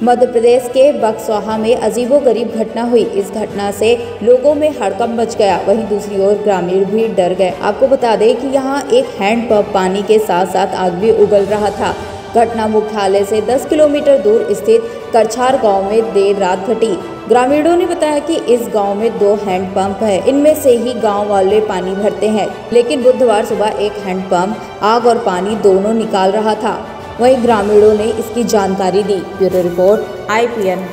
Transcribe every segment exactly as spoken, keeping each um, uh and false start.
मध्य प्रदेश के बक्सौहा में अजीबोगरीब घटना हुई। इस घटना से लोगों में हड़कंप मच गया। वहीं दूसरी ओर ग्रामीण भी डर गए। आपको बता दें कि यहां एक हैंडपंप पानी के साथ साथ आग भी उगल रहा था। घटना मुख्यालय से दस किलोमीटर दूर स्थित करछार गांव में देर रात घटी। ग्रामीणों ने बताया कि इस गांव में दो हैंडपंप है, इनमें से ही गांव वाले पानी भरते हैं, लेकिन बुधवार सुबह एक हैंडपंप आग और पानी दोनों निकाल रहा था। वहीं ग्रामीणों ने इसकी जानकारी दी। Bureau report I P N.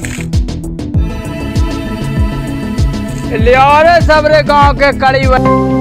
लिया सबरे गांव के कड़ी